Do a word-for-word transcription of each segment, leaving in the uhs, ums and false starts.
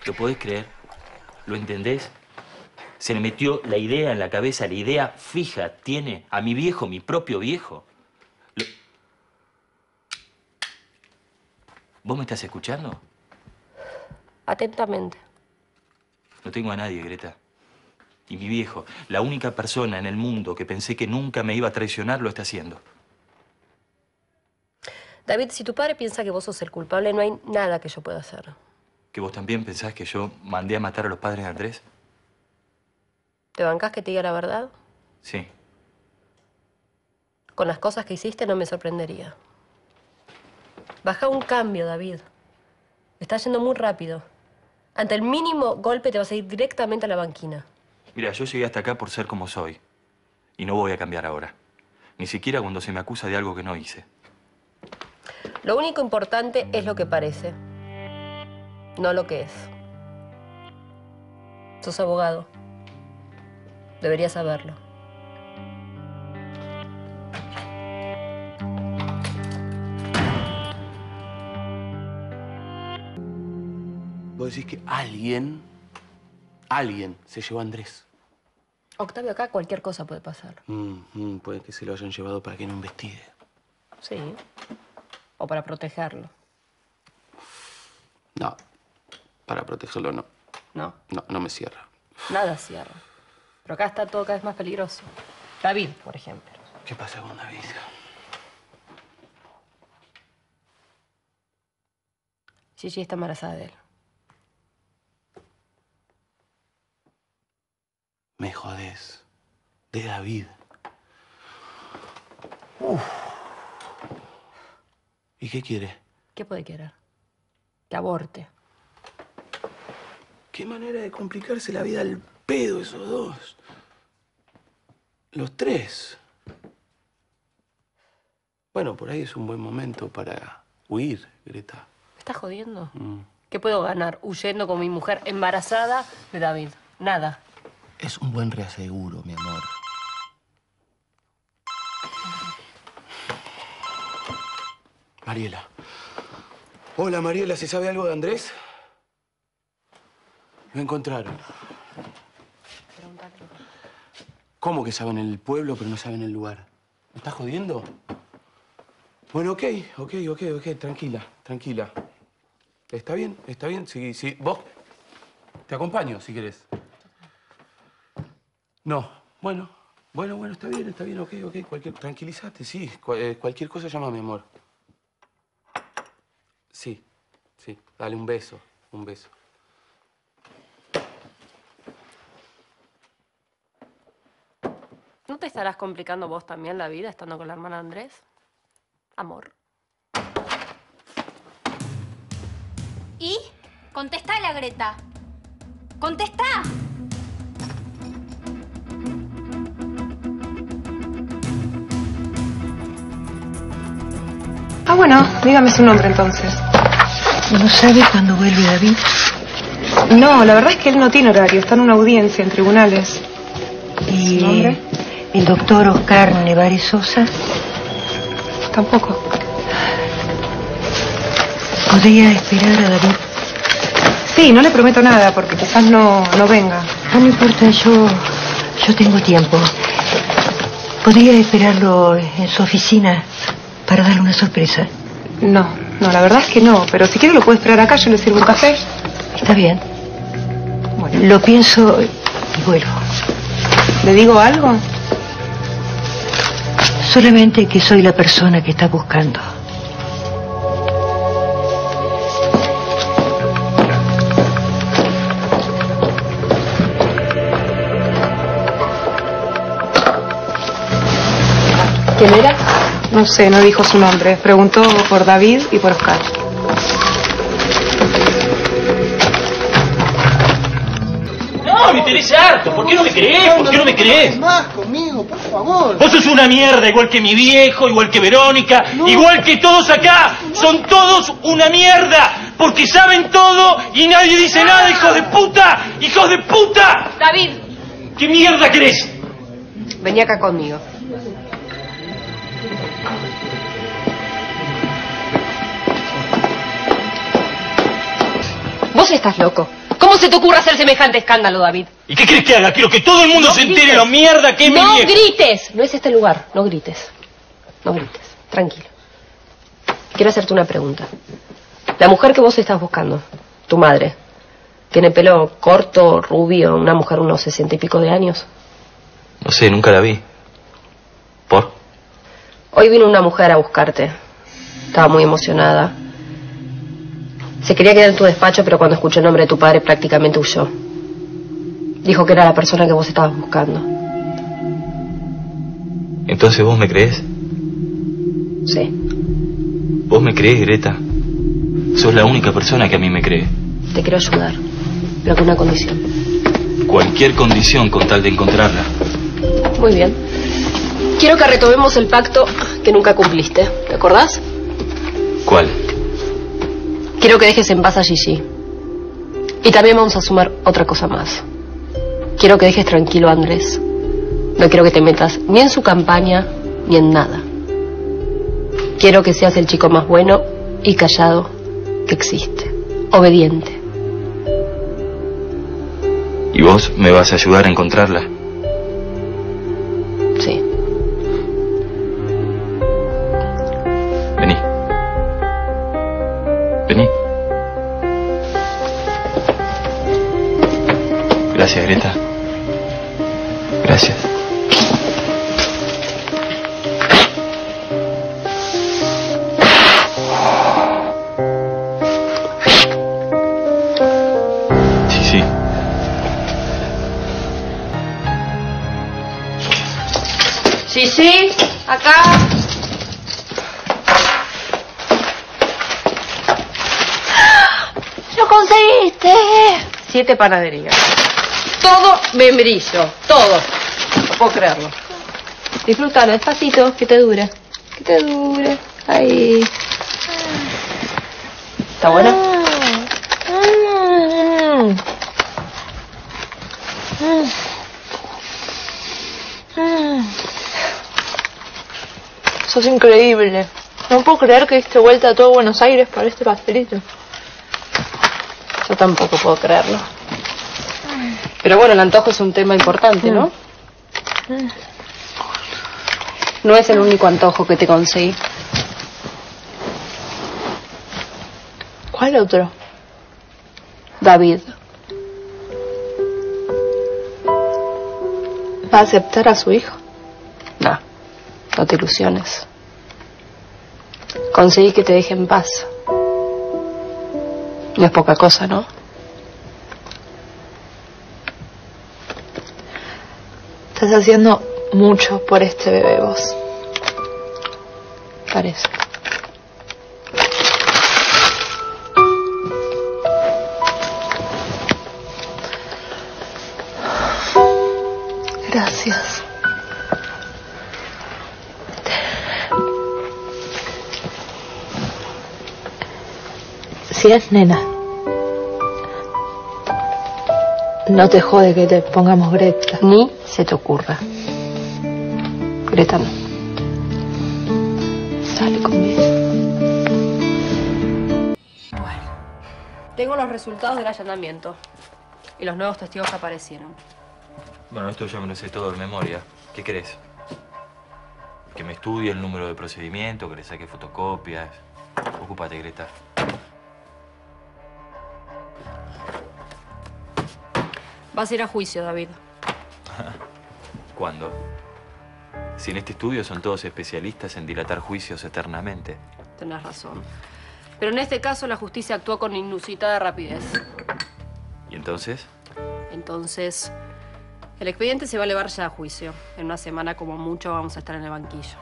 ¿Lo podés creer? ¿Lo entendés? Se le metió la idea en la cabeza, la idea fija tiene a mi viejo, mi propio viejo. Lo... ¿Vos me estás escuchando? Atentamente. No tengo a nadie, Greta. Y mi viejo, la única persona en el mundo que pensé que nunca me iba a traicionar, lo está haciendo. David, si tu padre piensa que vos sos el culpable, no hay nada que yo pueda hacer. ¿Que vos también pensás que yo mandé a matar a los padres de Andrés? ¿Te bancás que te diga la verdad? Sí. Con las cosas que hiciste no me sorprendería. Baja un cambio, David. Estás yendo muy rápido. Ante el mínimo golpe te vas a ir directamente a la banquina. Mira, yo llegué hasta acá por ser como soy. Y no voy a cambiar ahora. Ni siquiera cuando se me acusa de algo que no hice. Lo único importante es lo que parece, no lo que es. Sos abogado. Deberías saberlo. Vos decís que alguien, alguien se llevó a Andrés. Octavio, acá cualquier cosa puede pasar. Mm, mm, puede que se lo hayan llevado para que no investigue. Sí. O para protegerlo. No, para protegerlo no. No. No, no me cierra. Nada cierra. Pero acá está todo cada vez más peligroso. David, por ejemplo. ¿Qué pasa con David? Gigi está embarazada de él. Me jodés. De David. Uf. ¿Y qué quiere? ¿Qué puede querer? Que aborte. Qué manera de complicarse la vida al pedo esos dos. Los tres. Bueno, por ahí es un buen momento para huir, Greta. ¿Me estás jodiendo? Mm. ¿Qué puedo ganar huyendo con mi mujer embarazada de David? Nada. Es un buen reaseguro, mi amor. Mariela. Hola, Mariela. ¿Se sabe algo de Andrés? Lo encontraron. ¿Cómo que saben el pueblo pero no saben el lugar? ¿Me estás jodiendo? Bueno, ok, ok, ok, ok. Tranquila, tranquila. ¿Está bien? ¿Está bien? Sí, sí. ¿Vos? Te acompaño, si querés. No. Bueno, bueno, bueno. Está bien, está bien. Ok, ok. Cualquier... Tranquilízate, sí. Cu eh, cualquier cosa llama a mi amor. Sí, sí. Dale un beso, un beso. ¿No te estarás complicando vos también la vida estando con la hermana de Andrés? Amor. ¿Y? Contestale a Greta. ¡Contestá! Ah, bueno, dígame su nombre entonces. ¿No sabe cuándo vuelve David? No, la verdad es que él no tiene horario, está en una audiencia en tribunales. ¿Y ¿Su nombre? el doctor Oscar Nevares Sosa? Tampoco. ¿Podría esperar a David? Sí, no le prometo nada porque quizás no, no venga. No me importa, yo, yo tengo tiempo. ¿Podría esperarlo en su oficina para darle una sorpresa? No, no, la verdad es que no, pero si quiere lo puede esperar acá, yo le sirvo un café. Está bien. Bueno. Lo pienso y vuelvo. ¿Le digo algo? Solamente que soy la persona que está buscando. ¿Quién era? No sé, no dijo su nombre. Preguntó por David y por Oscar. No, me interesa harto. ¿Por qué no me crees? ¿Por qué no me crees? Más conmigo, por favor. Vos sos una mierda, igual que mi viejo, igual que Verónica, No. igual que todos acá. Son todos una mierda, porque saben todo y nadie dice nada, hijos de puta, hijos de puta. David. ¿Qué mierda querés? Vení acá conmigo. Vos estás loco. ¿Cómo se te ocurre hacer semejante escándalo, David? ¿Y qué crees que haga? Quiero que todo el mundo No se grites. entere lo mierda que es mi ¡No viejo. grites! No es este el lugar. No grites. No grites. Tranquilo. Quiero hacerte una pregunta. La mujer que vos estás buscando, tu madre, ¿tiene pelo corto, rubio, una mujer unos sesenta y pico de años? No sé, nunca la vi. ¿Por? Hoy vino una mujer a buscarte. Estaba muy emocionada. Se quería quedar en tu despacho, pero cuando escuchó el nombre de tu padre prácticamente huyó. Dijo que era la persona que vos estabas buscando. Entonces vos me crees. Sí. Vos me crees, Greta. Sos la única persona que a mí me cree. Te quiero ayudar, pero con una condición. Cualquier condición con tal de encontrarla. Muy bien. Quiero que retomemos el pacto que nunca cumpliste. ¿Te acordás? ¿Cuál? Quiero que dejes en paz a Gigi. Y también vamos a sumar otra cosa más. Quiero que dejes tranquilo a Andrés. No quiero que te metas ni en su campaña ni en nada. Quiero que seas el chico más bueno y callado que existe. Obediente. ¿Y vos me vas a ayudar a encontrarla? Sí. Vení. Vení. Gracias, Greta. Gracias. Sí, sí. Sí, sí. Acá. ¡Lo conseguiste! Siete panaderías. Todo membrillo. Todo. No puedo creerlo. Disfrútalo despacito, que te dure. Que te dure. Ahí. ¿Está buena? Mm. Mm. Mm. Sos increíble. No puedo creer que diste vuelta a todo Buenos Aires para este pastelito. Yo tampoco puedo creerlo. Pero bueno, el antojo es un tema importante, ¿no? No es el único antojo que te conseguí. ¿Cuál otro? David. ¿Va a aceptar a su hijo? No, no te ilusiones. Conseguí que te deje en paz. No es poca cosa, ¿no? Estás haciendo mucho por este bebé vos. Parece. Gracias. Si es nena, no te jode que te pongamos Greta. Ni se te ocurra. Greta no. Sale conmigo. Bueno, tengo los resultados del allanamiento y los nuevos testigos que aparecieron. Bueno, esto ya me lo sé todo de memoria. ¿Qué querés? Que me estudie el número de procedimiento, que le saque fotocopias. Ocúpate, Greta. Vas a ir a juicio, David. ¿Cuándo? Si en este estudio son todos especialistas en dilatar juicios eternamente. Tenés razón. Pero en este caso la justicia actuó con inusitada rapidez. ¿Y entonces? Entonces, el expediente se va a elevar ya a juicio. En una semana como mucho vamos a estar en el banquillo.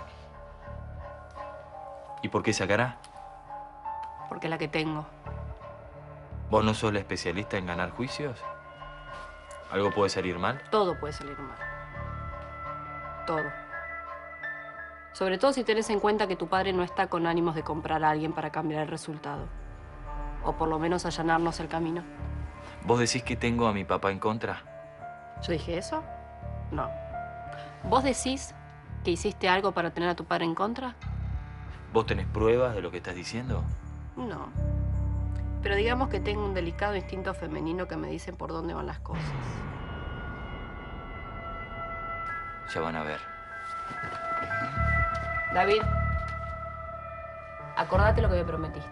¿Y por qué sacará? Porque es la que tengo. ¿Vos no sos la especialista en ganar juicios? ¿Algo puede salir mal? Todo puede salir mal. Todo. Sobre todo si tenés en cuenta que tu padre no está con ánimos de comprar a alguien para cambiar el resultado. O por lo menos allanarnos el camino. ¿Vos decís que tengo a mi papá en contra? ¿Yo dije eso? No. ¿Vos decís que hiciste algo para tener a tu padre en contra? ¿Vos tenés pruebas de lo que estás diciendo? No. Pero digamos que tengo un delicado instinto femenino que me dice por dónde van las cosas. Ya van a ver. David, acordate lo que me prometiste.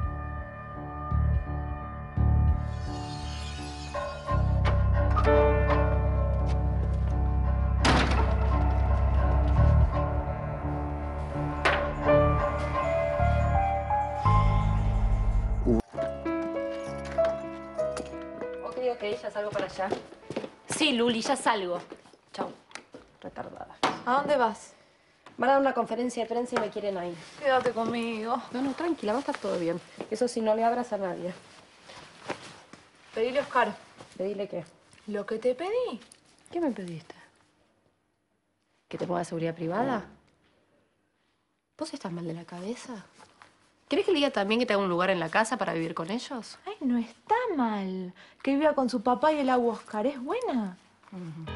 Ok, ok, ya salgo para allá. Sí, Luli, ya salgo. Chau. Retardada. ¿A dónde vas? Van a dar una conferencia de prensa y me quieren ahí. Quédate conmigo. No, no, tranquila, va a estar todo bien. Eso sí, no le abras a nadie. Pedile a Oscar. ¿Pedile qué? Lo que te pedí. ¿Qué me pediste? ¿Que te ponga seguridad privada? ¿Vos estás mal de la cabeza? ¿Querés que le diga también que te haga un lugar en la casa para vivir con ellos? Ay, no está mal. Que viva con su papá y el agua Oscar. ¿Es buena? Uh-huh.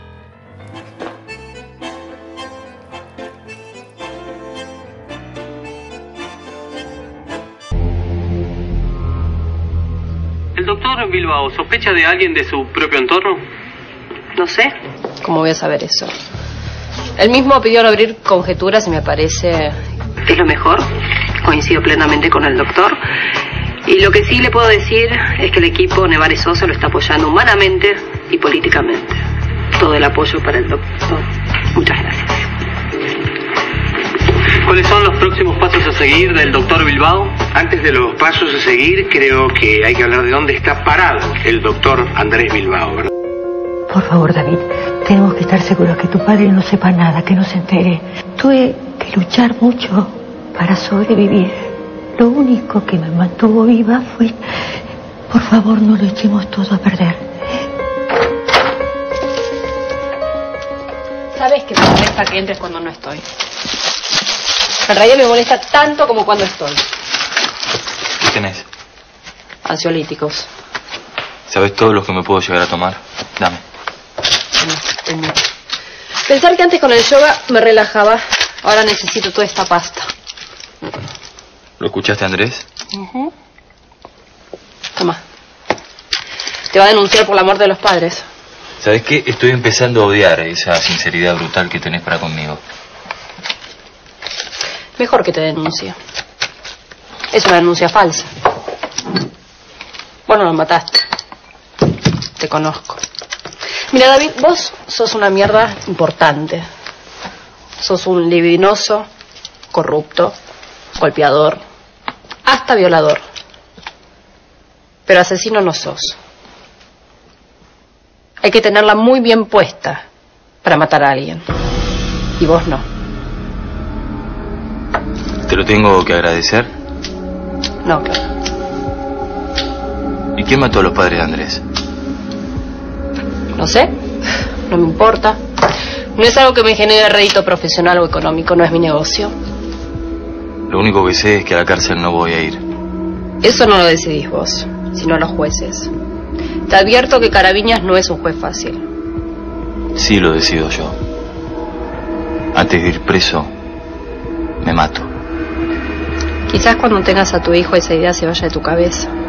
¿El doctor Bilbao sospecha de alguien de su propio entorno? No sé. ¿Cómo voy a saber eso? Él mismo pidió no abrir conjeturas y me parece... es lo mejor. Coincido plenamente con el doctor. Y lo que sí le puedo decir es que el equipo Nevares Sosa lo está apoyando humanamente y políticamente. Todo el apoyo para el doctor. Muchas gracias. ¿Cuáles son los próximos pasos a seguir del doctor Bilbao? Antes de los pasos a seguir, creo que hay que hablar de dónde está parado el doctor Andrés Bilbao, ¿verdad? Por favor, David, tenemos que estar seguros que tu padre no sepa nada, que no se entere. Tuve que luchar mucho para sobrevivir. Lo único que me mantuvo viva fue... Por favor, no lo echemos todo a perder. ¿Sabes que me molesta que entres cuando no estoy? En realidad me molesta tanto como cuando estoy. ¿Qué tenés? Ansiolíticos. ¿Sabes todo lo que me puedo llegar a tomar? Dame. Pensar que antes con el yoga me relajaba. Ahora necesito toda esta pasta. ¿Lo escuchaste, Andrés? Uh-huh. Toma. Te va a denunciar por la muerte de los padres. ¿Sabes qué? Estoy empezando a odiar esa sinceridad brutal que tenés para conmigo. Mejor que te denuncie. Es una denuncia falsa. Vos no lo mataste. Te conozco. Mira, David, vos sos una mierda importante. Sos un libidinoso, corrupto, golpeador, hasta violador. Pero asesino no sos. Hay que tenerla muy bien puesta para matar a alguien. Y vos no. ¿Te lo tengo que agradecer? No, claro. ¿Y quién mató a los padres de Andrés? No sé. No me importa. No es algo que me genere rédito profesional o económico. No es mi negocio. Lo único que sé es que a la cárcel no voy a ir. Eso no lo decidís vos, sino los jueces. Te advierto que Carabiñas no es un juez fácil. Sí lo decido yo. Antes de ir preso, me mato. Quizás cuando tengas a tu hijo esa idea se vaya de tu cabeza.